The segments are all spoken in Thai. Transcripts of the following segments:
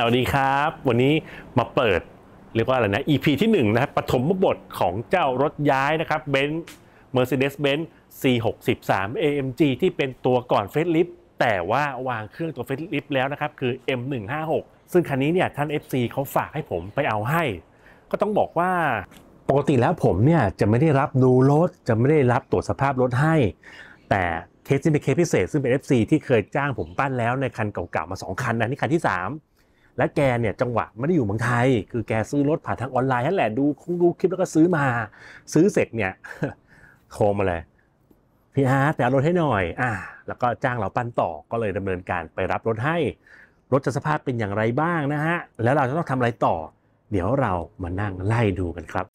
วัสดีครับวันนี้มาเปิดเรียกว่าอะไรนะ EP ที่1นะครับปฐมบทของเจ้ารถย้ายนะครับเบนซ์ Mercedes-Benz C63 AMG ที่เป็นตัวก่อนเฟซลิฟต์แต่ว่าวางเครื่องตัวเฟซลิฟต์แล้วนะครับคือ M156 ซึ่งคันนี้เนี่ยท่าน FC เขาฝากให้ผมไปเอาให้ก็ต้องบอกว่าปกติแล้วผมเนี่ยจะไม่ได้รับดูรถจะไม่ได้รับตรวจสภาพรถให้แต่เคสที่เป็นเคสพิเศษซึ่งเป็น FC ที่เคยจ้างผมปั้นแล้วในคันเก่าๆมา2คันนะนี่คันที่3และแกเนี่ยจังหวะไม่ได้อยู่เมืองไทยคือแกซื้อรถผ่านทางออนไลน์นั่นแหละดูคลิปแล้วก็ซื้อเสร็จเนี่ย โทรมาเลยพี่อาร์ตไปเอารถให้หน่อยแล้วก็จ้างเราปั้นต่อก็เลยดำเนินการไปรับรถให้รถจะสภาพเป็นอย่างไรบ้างนะฮะแล้วเราจะต้องทำอะไรต่อเดี๋ยวเรามานั่งไล่ดูกันครับ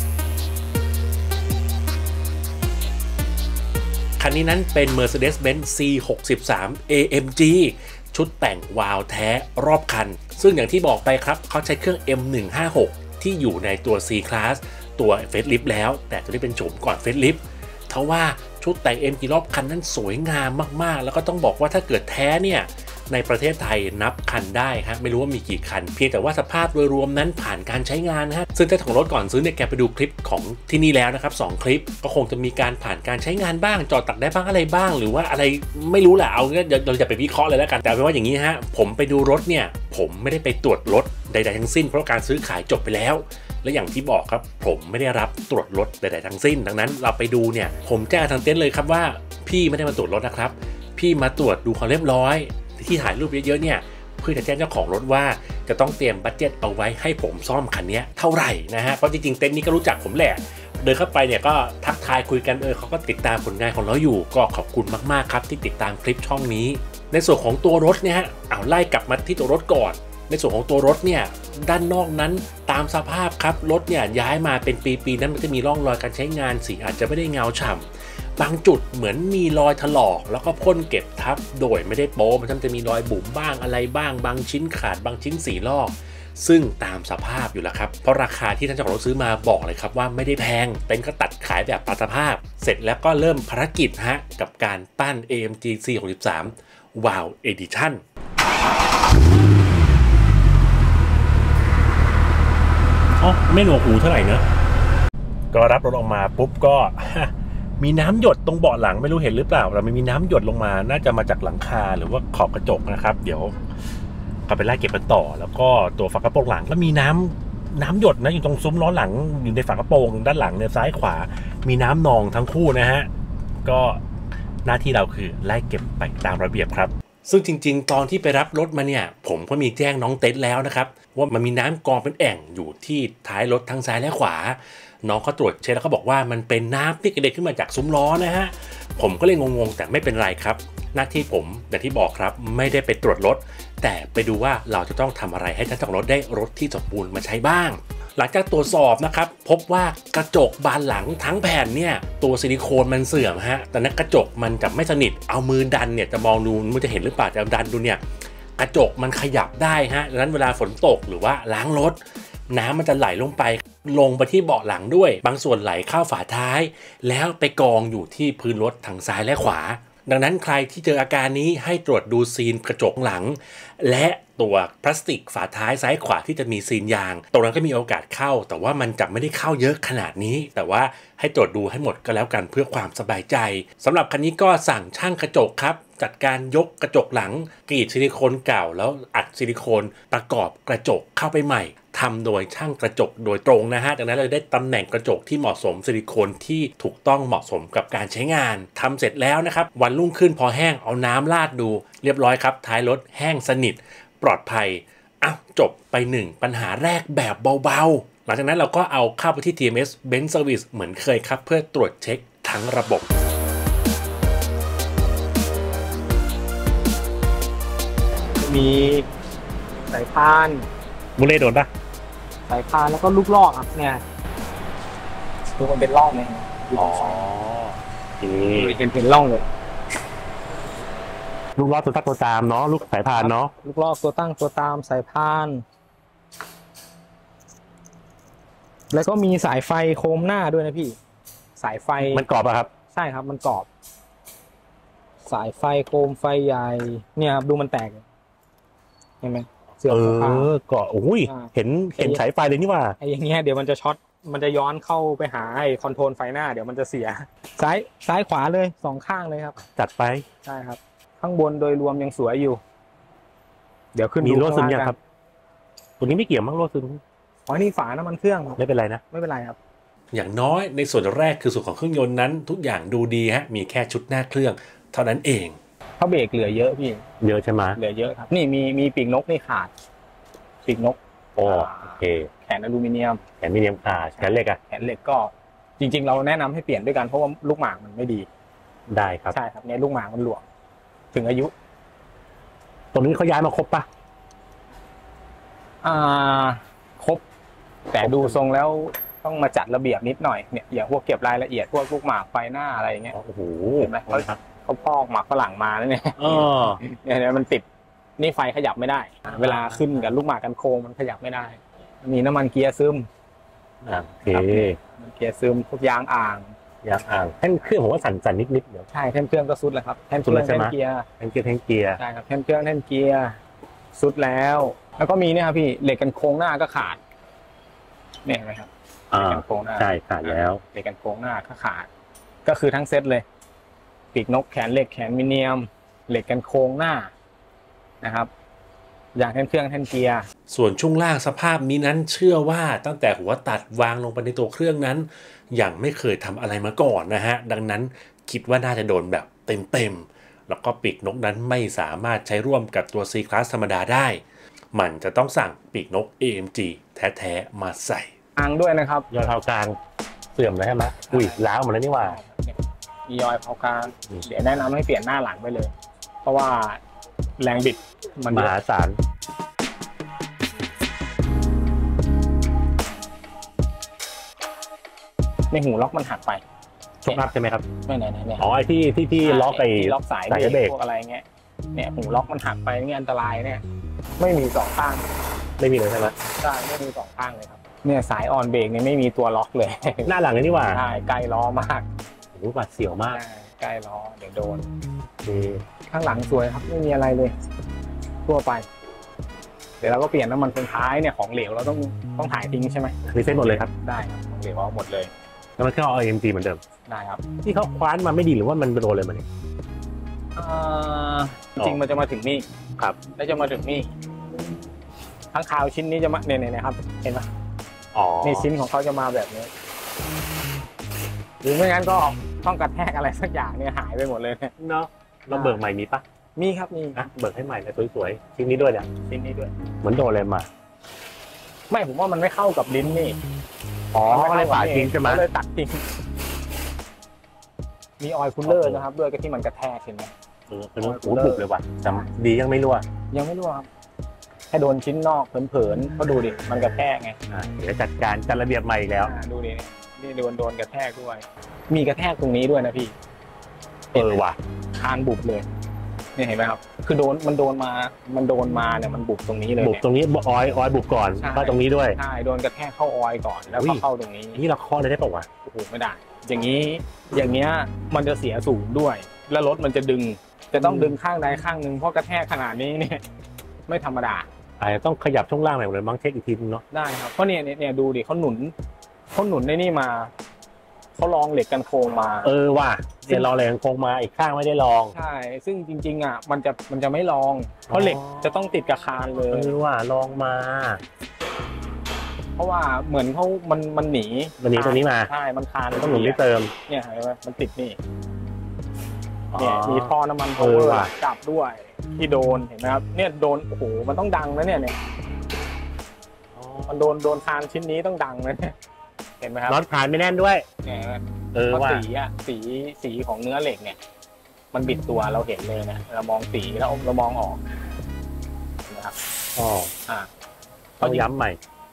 คันนี้นั้นเป็น Mercedes-Benz C63 AMG ชุดแต่งวาล์วแท้รอบคันซึ่งอย่างที่บอกไปครับเขาใช้เครื่อง M156 ที่อยู่ในตัว C Class ตัวเฟซลิฟต์แล้วแต่ตัวนี้เป็นโฉมก่อนเฟซลิฟต์เพราะว่าชุดแต่ง MG รอบคันนั้นสวยงามมากๆแล้วก็ต้องบอกว่าถ้าเกิดแท้เนี่ยในประเทศไทยนับคันได้ฮะไม่รู้ว่ามีกี่คันเพียงแต่ว่าสภาพโดยรวมนั้นผ่านการใช้งานฮะซึ่งเจ้าของรถก่อนซื้อเนี่ยแกไปดูคลิปของที่นี่แล้วนะครับ2คลิปก็คงจะมีการผ่านการใช้งานบ้างจอดตักได้บ้างอะไรบ้างหรือว่าอะไรไม่รู้แหละเอาเราจะไปวิเคราะห์เลยแล้วกันแต่เป็นว่าอย่างนี้ฮะผมไปดูรถเนี่ยผมไม่ได้ไปตรวจรถใดๆทั้งสิ้นเพราะการซื้อขายจบไปแล้วและอย่างที่บอกครับผมไม่ได้รับตรวจรถใดๆทั้งสิ้นดังนั้นเราไปดูเนี่ยผมแจ้งทางเต็นท์เลยครับว่าพี่ไม่ได้มาตรวจรถนะครับพี่มาตรวจดูความเรียบร้อยที่ถ่ายรูปเยอะๆเนี่ยเพื่อจะแจ้งเจ้าของรถว่าจะต้องเตรียมบัดเจ็ตเอาไว้ให้ผมซ่อมคันนี้เท่าไหร่นะฮะเพราะจริงๆเต็นท์นี้ก็รู้จักผมแหละเดินเข้าไปเนี่ยก็ทักทายคุยกันเขาก็ติดตามผลงานของเราอยู่ก็ขอบคุณมากๆครับที่ติดตามคลิปช่องนี้ในส่วนของตัวรถเนี่ยเอาไล่กลับมาที่ตัวรถก่อนในส่วนของตัวรถเนี่ยด้านนอกนั้นตามสภาพครับรถเนี่ยย้ายมาเป็นปีๆนั้นมันจะมีร่องรอยการใช้งานสีอาจจะไม่ได้เงาฉ่ำบางจุดเหมือนมีรอยถลอกแล้วก็พ่นเก็บทับโดยไม่ได้โป๊มันจะมีรอยบุ๋มบ้างอะไรบ้างบางชิ้นขาดบางชิ้นสีลอกซึ่งตามสภาพอยู่แล้วครับเพราะราคาที่ท่านเจ้าของรถซื้อมาบอกเลยครับว่าไม่ได้แพงเต็นท์ก็ตัดขายแบบตามสภาพเสร็จแล้วก็เริ่มภารกิจฮะกับการปั้น AMG C63 Wow Editionไม่หนวกหูเท่าไหร่เนอะก็รับรถออกมาปุ๊บก็มีน้ำหยดตรงเบาะหลังไม่รู้เห็นหรือเปล่าแต่มันมีน้ำหยดลงมาน่าจะมาจากหลังคาหรือว่าขอบกระจกนะครับเดี๋ยวก็ไปไล่เก็บกันต่อแล้วก็ตัวฝากระโปรงหลังก็มีน้ำหยดนะอยู่ตรงซุ้มล้อหลังอยู่ในฝากระโปรงด้านหลังเนี่ยซ้ายขวามีน้ำนองทั้งคู่นะฮะก็หน้าที่เราคือไล่เก็บไปตามระเบียบครับซึ่งจริงๆตอนที่ไปรับรถมาเนี่ยผมก็มีแจ้งน้องเต็นท์แล้วนะครับว่ามันมีน้ำกองเป็นแอ่งอยู่ที่ท้ายรถทั้งซ้ายและขวาน้องเขาตรวจเช็คแล้วเขาบอกว่ามันเป็นน้ำที่กระเด็นขึ้นมาจากซุ้มล้อนะฮะผมก็เลยงงๆแต่ไม่เป็นไรครับหน้าที่ผมอย่างที่บอกครับไม่ได้ไปตรวจรถแต่ไปดูว่าเราจะต้องทำอะไรให้ท่านเจ้าของรถได้รถที่สมบูรณ์มาใช้บ้างหลังจากตรวจสอบนะครับพบว่ากระจกบานหลังทั้งแผ่นเนี่ยตัวซิลิโคนมันเสื่อมฮะแต่นั้นกระจกมันจะไม่สนิทเอามือดันเนี่ยจะมองดูมันจะเห็นหรือเปล่าจะดันดูเนี่ยกระจกมันขยับได้ฮะดังนั้นเวลาฝนตกหรือว่าล้างรถน้ำมันจะไหลลงไปที่เบาะหลังด้วยบางส่วนไหลเข้าฝาท้ายแล้วไปกองอยู่ที่พื้นรถทางซ้ายและขวาดังนั้นใครที่เจออาการนี้ให้ตรวจดูซีนกระจกหลังและตัวพลาสติกฝาท้ายซ้ายขวาที่จะมีซีนยางตรงนั้นก็มีโอกาสเข้าแต่ว่ามันจะไม่ได้เข้าเยอะขนาดนี้แต่ว่าให้ตรวจดูให้หมดก็แล้วกันเพื่อความสบายใจสำหรับคันนี้ก็สั่งช่างกระจกครับจัดการยกกระจกหลังกรีดซิลิโคนเก่าแล้วอัดซิลิโคนประกอบกระจกเข้าไปใหม่ทำโดยช่างกระจกโดยตรงนะฮะดังนั้นเราได้ตำแหน่งกระจกที่เหมาะสมซิลิโคนที่ถูกต้องเหมาะสมกับการใช้งานทำเสร็จแล้วนะครับวันรุ่งขึ้นพอแห้งเอาน้ำราดดูเรียบร้อยครับท้ายรถแห้งสนิทปลอดภัยจบไป1ปัญหาแรกแบบเบาๆหลังจากนั้นเราก็เอาเข้าไปที่ TMS Benz Service เหมือนเคยครับเพื่อตรวจเช็คทั้งระบบมีสายพานมูเล่โดนปะสายพานแล้วก็ลูกลอกครับเนี่ยดูมันเป็นร่องเลยอ๋อเป็นร่องเลยลูกลอกตัวตั้งตัวตามเนาะลูกสายพานเนาะลูกลอกตัวตั้งตัวตามสายพานแล้วก็มีสายไฟโคมหน้าด้วยนะพี่สายไฟมันกรอบอะครับใช่ครับมันกรอบสายไฟโคมไฟใหญ่เนี่ยครับดูมันแตกเห็นไหมสื่อมสภาพก็โอ้ยเห็นสายไฟเลยนี่ว่าไอ้อย่างเงี้ยเดี๋ยวมันจะช็อตมันจะย้อนเข้าไปหาไอ้คอนโทรลไฟหน้าเดี๋ยวมันจะเสียซ้ายขวาเลย2ข้างเลยครับจัดไปใช่ครับข้างบนโดยรวมยังสวยอยู่เดี๋ยวขึ้นมีรั่วซึมยัยังครับตัวนี้ไม่เกี่ยวมั้งรั่วซึมอ๋อนี่ฝาน้ำมันเครื่องไม่เป็นไรนะไม่เป็นไรครับอย่างน้อยในส่วนแรกคือส่วนของเครื่องยนต์นั้นทุกอย่างดูดีฮะมีแค่ชุดหน้าเครื่องเท่านั้นเองเพราะเบรกเหลือเยอะพี่เยอะใช่ไหมเหลือเยอะครับนี่มีปีกนกนี่ขาดปีกนกโอเคแขนอลูมิเนียมแขนอลูมิเนียมแขนเหล็กอะแขนเหล็กก็จริงๆเราแนะนำให้เปลี่ยนด้วยกันเพราะว่าลูกหมากมันไม่ดีได้ครับใช่ครับเนี่ยลูกหมากมันหลวมถึงอายุตรงนี้เขาย้ายมาครบปะครบแต่ดูทรงแล้วต้องมาจัดระเบียบนิดหน่อยเนี่ยอย่างพวกเก็บรายละเอียดพวกลูกหมากไฟหน้าอะไรอย่างเงี้ยโอ้โหเห็นไหมเขาพอกหมากฝรั่งมาแล้วเนี่ยเนี่ยมันติดนี่ไฟขยับไม่ได้เวลาขึ้นกับลูกหมากกันโค้งมันขยับไม่ได้มีน้ำมันเกียร์ซึมโอเคเกียร์ซึมพวกยางอ่างแท่นเครื่องผมว่าสั่นนิดเดี๋ยวใช่แท่นเครื่องก็ซุดแล้วครับแท่นเครื่องแท่นเกียร์ใช่ครับแท่นเครื่องแท่นเกียร์ซุดแล้วก็มีเนี่ยครับพี่เหล็กกันโค้งหน้าก็ขาดเนี่ยเห็นไหมครับเหล็กกันโค้งหน้าใช่ขาดแล้วเหล็กกันโค้งหน้าก็ขาดก็คือทั้งเซตเลยปีกนกแขนเหล็กแขนมิเนียมเหล็กกันโค้งหน้านะครับอย่างแท่นเครื่องแท่นเกียร์ส่วนช่วงล่างสภาพนี้นั้นเชื่อว่าตั้งแต่หัวตัดวางลงไปในตัวเครื่องนั้นยังไม่เคยทำอะไรมาก่อนนะฮะดังนั้นคิดว่าน่าจะโดนแบบเต็มแล้วก็ปีกนกนั้นไม่สามารถใช้ร่วมกับตัว C-Class ธรรมดาได้มันจะต้องสั่งปีกนก AMG แท้ๆมาใส่อังด้วยนะครับยอยเผากลางเสื่อมแล้วใช่ไหมล้าวหมดแล้วนี่ว่ามียอยเผากลางเดี๋ยวแนะนำให้เปลี่ยนหน้าหลังไปเลยเพราะว่าแรงบิดมันมหาศาลในหูล็อกมันหักไปชกอัพใช่ไหมครับไม่ไหนอ๋อไอ้ที่ล็อกล็อกสายเบรกพวกอะไรเงี้ยเนี่ยหูล็อกมันหักไปนี่อันตรายเนี่ยไม่มี2ข้างไม่มีเลยใช่ไหมใช่ไม่มี2ข้างเลยครับเนี่ยสายออนเบรกเนี่ยไม่มีตัวล็อกเลยหน้าหลังนี่ว่าใช่ใกล้ล้อมากโอ้บาดเสียวมากใกล้ล้อเดี๋ยวโดนข้างหลังสวยครับไม่มีอะไรเลยทั่วไปเดี๋ยวเราก็เปลี่ยนน้ำมันเป็นท้ายเนี่ยของเหลวเราต้องถ่ายทิ้งใช่ไหมรีเซ็ตหมดเลยครับได้ครับของเหลวเอาหมดเลยแล้วมันแค่เอา AMG เหมือนเดิมได้ครับที่เขาคว้านมาไม่ดีหรือว่ามันโดนเลยมันเนี่ยจริงมันจะมาถึงนี่ครับแล้วจะมาถึงนี่ทั้งคาวชิ้นนี้จะมาเนี่ยครับเห็นไหมนี่ชิ้นของเขาจะมาแบบนี้หรือไม่งั้นก็ต้องกระแทกอะไรสักอย่างเนี่ยหายไปหมดเลยเนาะเราเบิกใหม่มีปะมีครับมีเบิกให้ใหม่เลยสวยๆชิ้นนี้ด้วยเนี่ยชิ้นนี้ด้วยเหมือนโดนอะไรมาไม่ผมว่ามันไม่เข้ากับลิ้นนี่ก็เลยปาดทิ้งใช่ไหมเลยตัดทิ้งมีออยล์คูลเลอร์นะครับด้วยก็ที่มันกระแทกเห็นไหมเป็นหูบุบเลยว่ะจำดียังไม่รั่วครับให้โดนชิ้นนอกเผินๆก็ดูดิมันกระแทกไงเดี๋ยวจัดการจัดระเบียบใหม่อีกแล้วดูดินี่โดนกระแทกด้วยมีกระแทกตรงนี้ด้วยนะพี่ว่ะคานบุบเลยนี่เห็นไหมครับคือมันโดนมาเนี่ยมันบุบตรงนี้เลยบุบตรงนี้ออยบุบก่อนก็ตรงนี้ด้วยใช่โดนกระแทกเข้าออยก่อนแล้วก็เข้าตรงนี้นี่เราเคาะเลยได้ป่าววะโอ้โหไม่ได้อย่างเงี้ยมันจะเสียสูงด้วยแล้วรถมันจะต้องดึงข้างใดข้างหนึ่งเพราะกระแทกขนาดนี้เนี่ยไม่ธรรมดาอาจจะต้องขยับช่วงล่างหน่อยเลยมั้งเช็คอีกทีนึงเนาะได้ครับเพราะเนี่ยดูดิเขาหนุนในนี่มาเขาลองเหล็กกันโครงมาว่ะเดี๋ยวลองเหล็กกันโครงมาอีกข้างไม่ได้ลองใช่ซึ่งจริงๆมันจะไม่ลองเพราะเหล็กจะต้องติดกับคานเลยว่ะลองมาเพราะว่าเหมือนมันหนีตรงนี้มาใช่มันคานต้องหนุนไม่เติมเนี่ยเห็นไหมมันติดนี่เนี่ยมีท่อน้ำมันพาวเวอร์จับด้วยที่โดนเห็นไหมครับเนี่ยโดนโอ้โหมันต้องดังนะเนี่ยมันโดนคานชิ้นนี้ต้องดังนะเห็นไหมครับน็อตคานไม่แน่นด้วยเนี่ยเพราะสีของเนื้อเหล็กเนี่ยมันบิดตัวเราเห็นเลยนะเรามองสีแล้วเรามองออกนะครับต้องย้ำใหม่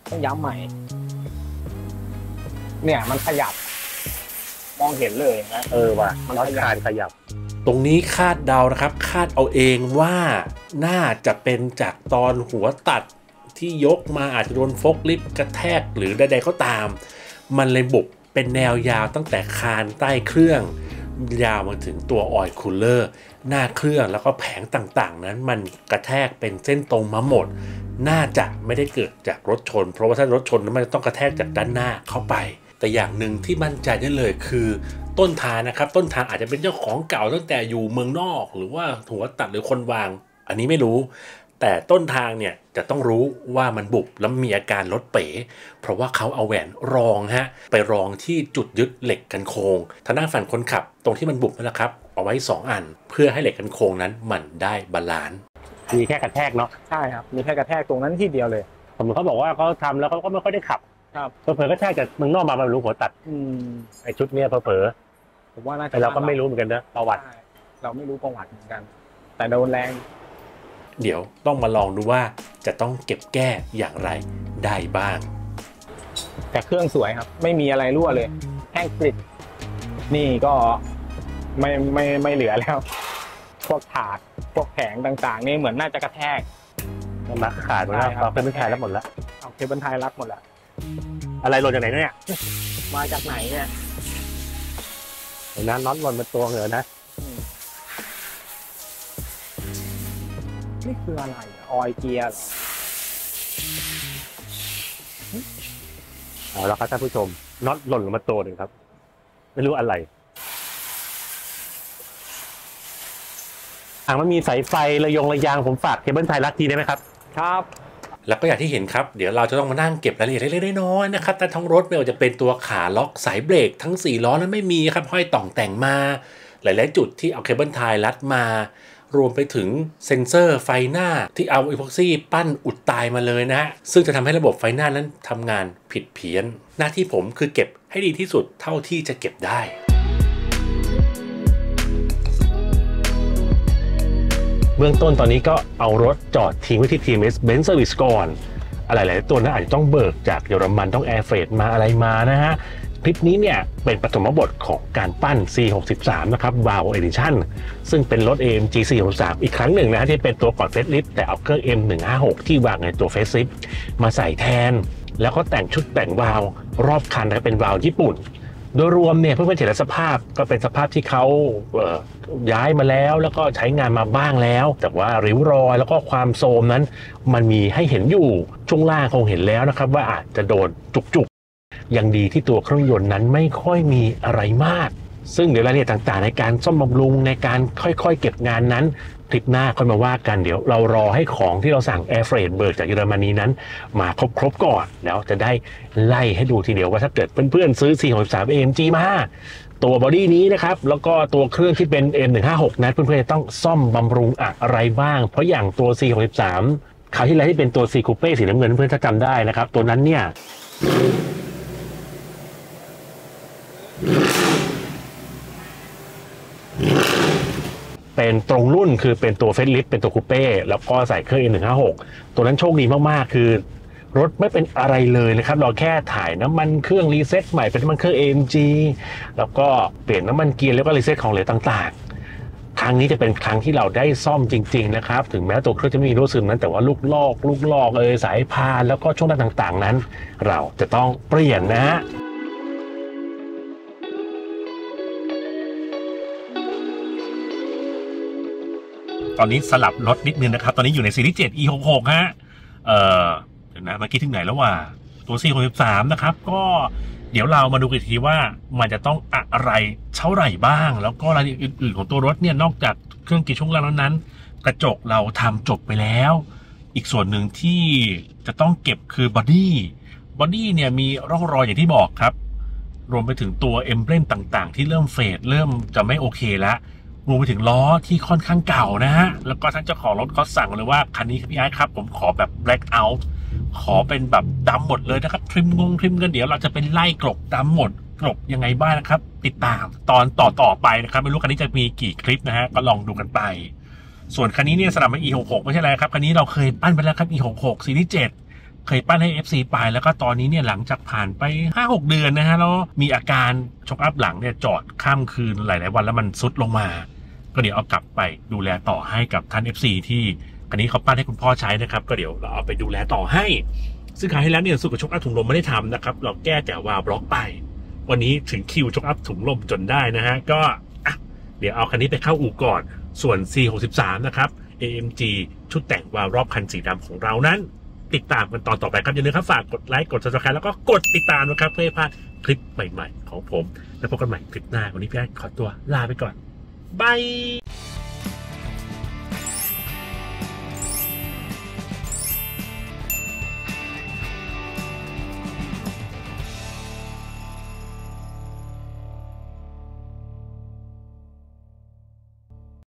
เนี่ยมันขยับมองเห็นเลยนะว่ะน็อตคานขยับตรงนี้คาดเดานะครับคาดเอาเองว่าน่าจะเป็นจากตอนหัวตัดที่ยกมาอาจจะโดนโฟล์คลิฟต์กระแทกหรือใดๆก็ตามมันเลยบุบเป็นแนวยาวตั้งแต่คานใต้เครื่องยาวมาถึงตัวออยล์คูลเลอร์หน้าเครื่องแล้วก็แผงต่างๆนั้นมันกระแทกเป็นเส้นตรงมาหมดน่าจะไม่ได้เกิดจากรถชนเพราะว่าถ้ารถชนมันจะต้องกระแทกจากด้านหน้าเข้าไปแต่อย่างหนึ่งที่มั่นใจได้เลยคือต้นทางนะครับต้นทางอาจจะเป็นเจ้าของเก่าตั้งแต่อยู่เมืองนอกหรือว่าหัวตัดหรือคนวางอันนี้ไม่รู้แต่ต้นทางเนี่ยจะต้องรู้ว่ามันบุบแล้วมีอาการรถเป๋เพราะว่าเขาเอาแหวนรองไปรองที่จุดยึดเหล็กกันโค้งทางด้านฝั่งคนขับตรงที่มันบุบนั่นแหละครับเอาไว้2อันเพื่อให้เหล็กกันโค้งนั้นมันได้บาลานซ์มีแค่กระแทกเนาะใช่ครับมีแค่กระแทกตรงนั้นที่เดียวเลยผมเขาบอกว่าเขาทำแล้วเขาก็ไม่ค่อยได้ขับครับเผลอๆก็แทกจากเมืองนอกมารู้หัวตัดไอชุดเนี้ยเผลอผมว่าน่าจะเราก็ไม่รู้เหมือนกันนะประวัติเราไม่รู้ประวัติเหมือนกันแต่โดนแรงเดี๋ยวต้องมาลองดูว่าจะต้องเก็บแก้อย่างไรได้บ้างแต่เครื่องสวยครับไม่มีอะไรรั่วเลยแห้งกริบนี่ก็ไม่เหลือแล้วพวกถาดพวกแผงต่างๆนี่เหมือนน่าจะกระแทกมักขาดหมดแล้วเอาเคเบิลไทยรัดหมดแล้วเอาเคเบิลไทยรัดหมดแล้วอะไรหล่นจากไหนเนี่ยมาจากไหนเนี่ยเห็นนะน็อตหล่นมาตัวเหรอนะนี่คืออะไรออยเกียร์เอาละครับท่านผู้ชมน็อตหล่นลงมาตัวหนึ่งครับไม่รู้อะไรมันมีสายไฟระยางผมฝากเคเบิลไทยรัดทีได้ไหมครับครับแล้วก็อย่างที่เห็นครับเดี๋ยวเราจะต้องมานั่งเก็บรายละเอียดเล็กๆน้อยๆนะครับแต่ท้องรถไม่ว่าจะเป็นตัวขาล็อกสายเบรกทั้ง4ล้อนั้นไม่มีครับห้อยต่องแต่งมาหลายๆจุดที่เอาเคเบิลไทยรัดมารวมไปถึงเซ็นเซอร์ไฟหน้าที่เอาอีพ็อกซี่ปั้นอุดตายมาเลยนะฮะซึ่งจะทำให้ระบบไฟหน้านั้นทำงานผิดเพี้ยนหน้าที่ผมคือเก็บให้ดีที่สุดเท่าที่จะเก็บได้เบื้องต้นตอนนี้ก็เอารถจอดทิ้งไว้ที่ TMS Benz Service ก่อนอะไรหลายตัวนั้นอาจจะต้องเบิกจากเยอรมันต้องแอร์เฟรดมาอะไรมานะฮะคลิปนี้เนี่ยเป็นปฐมบทของการปั้น C63 นะครับ Wow Edition ซึ่งเป็นรถ AMG C63 อีกครั้งหนึ่งนะฮะที่เป็นตัวก่อนเฟซลิฟต์แต่เอาเครื่อง M156 ที่วางในตัวเฟซลิฟต์มาใส่แทนแล้วก็แต่งชุดแต่งวาล์วรอบคันนะเป็นวาล์วญี่ปุ่นโดยรวมเนี่ยเพื่อนๆเห็นสภาพก็เป็นสภาพที่เขาย้ายมาแล้วก็ใช้งานมาบ้างแล้วแต่ว่าริ้วรอยแล้วก็ความโทรมนั้นมันมีให้เห็นอยู่ช่วงล่างคงเห็นแล้วนะครับว่าอาจจะโดนจุกยังดีที่ตัวเครื่องยนต์นั้นไม่ค่อยมีอะไรมากซึ่งเดี๋ยวรายละเอียดต่างๆในการซ่อมบำรุงในการค่อยๆเก็บงานนั้นคลิปหน้าค่อยมาว่ากันเดี๋ยวเรารอให้ของที่เราสั่งแอร์เฟรดเบิร์กจากเยอรมนีนั้นมาครบก่อนแล้วจะได้ไล่ให้ดูทีเดียวว่าถ้าเกิดเพื่อนๆซื้อ C63 AMG มาตัวบอดี้นี้นะครับแล้วก็ตัวเครื่องที่เป็น M156 นั้นเพื่อนๆจะต้องซ่อมบำรุงอะไรบ้างเพราะอย่างตัว C63 คราวที่แล้วที่เป็นตัว C Coupe สีน้ำเงินเพื่อนถ้าจำได้นะครับตัวนั้นเนี่ยเป็นตรงรุ่นคือเป็นตัวเฟซลิฟต์เป็นตัวคูเป้แล้วก็ใส่เครื่อง M156 ตัวนั้นโชคดีมากๆคือรถไม่เป็นอะไรเลยนะครับเราแค่ถ่ายน้ำมันเครื่องรีเซ็ตใหม่เป็นน้ำมันเครื่อง AMG แล้วก็เปลี่ยนน้ำมันเกียร์แล้วก็รีเซ็ตของเหลวต่างๆครั้งนี้จะเป็นครั้งที่เราได้ซ่อมจริงๆนะครับถึงแม้ตัวเครื่องจะไม่มีรั่วซึมนั้นแต่ว่าลูกลอกสายพานแล้วก็ช่วงต่างๆนั้นเราจะต้องเปลี่ยนนะตอนนี้สลับรถนิดนึงนะครับตอนนี้อยู่ในซีรีส์ 7 E66 ฮะเดี๋ยวนะเมื่อกี้ถึงไหนแล้วว่าตัว C63 นะครับก็เดี๋ยวเรามาดูกันทีว่ามันจะต้องอะไรเท่าไหร่บ้างแล้วก็รายละเอียดอื่นๆของตัวรถเนี่ยนอกจากเครื่องกีช่วงล่างนั้นกระจกเราทำจบไปแล้วอีกส่วนหนึ่งที่จะต้องเก็บคือบอดี้เนี่ยมีร่องรอยอย่างที่บอกครับรวมไปถึงตัวเอมเบลมต่างๆที่เริ่มเฟดเริ่มจะไม่โอเคแล้วรวมไปถึงล้อที่ค่อนข้างเก่านะฮะแล้วก็ท่านเจ้าของรถเขาสั่งเลยว่าคันนี้พี่ไอ้ครับผมขอแบบ black out ขอเป็นแบบดำหมดเลยนะครับทริมกันเดี๋ยวเราจะเป็นไล่กลบดำหมดกลบยังไงบ้างนะครับติดตามตอนต่อไปนะครับไม่รู้คันนี้จะมีกี่คลิปนะฮะก็ลองดูกันไปส่วนคันนี้เนี่ยสำหรับ E66 ไม่ใช่อะไรครับคันนี้เราเคยปั้นไปแล้วครับ E66 ซีรีส์ 7เคยปั้นให้ FC ไปแล้วก็ตอนนี้เนี่ยหลังจากผ่านไป 5-6 เดือนนะฮะแล้วมีอาการช็อคอัพหลังเนี่ยจอดข้ามคืนหลายๆวันแล้วมันซุดลงมาก็เดี๋ยวเอากลับไปดูแลต่อให้กับท่าน FC ที่คันนี้เขาปั้นให้คุณพ่อใช้นะครับก็เดี๋ยวเราเอาไปดูแลต่อให้ซึ่งคราวที่แล้วเนี่ยสุดกับช็อคอัพถุงลมไม่ได้ทำนะครับเราแก้แต่วาล์วบล็อกไปวันนี้ถึงคิวช็อคอัพถุงลมจนได้นะฮะก็เดี๋ยวเอาคันนี้ไปเข้าอู่ก่อนส่วน C63 นะครับ AMG ชุดแต่งวาล์วรอบคันสีดำของเรานั้นติดตามกันตอนต่อไปครับอย่าลืมครับฝากกดไลค์กด Subscribe แล้วก็กดติดตามนะครับเพื่อไม่พลาดคลิปใหม่ๆของผมแล้วพบกันใหม่คลิปหน้าวันนี้พี่ไอ้ขอตัวลาไปก่อนบาย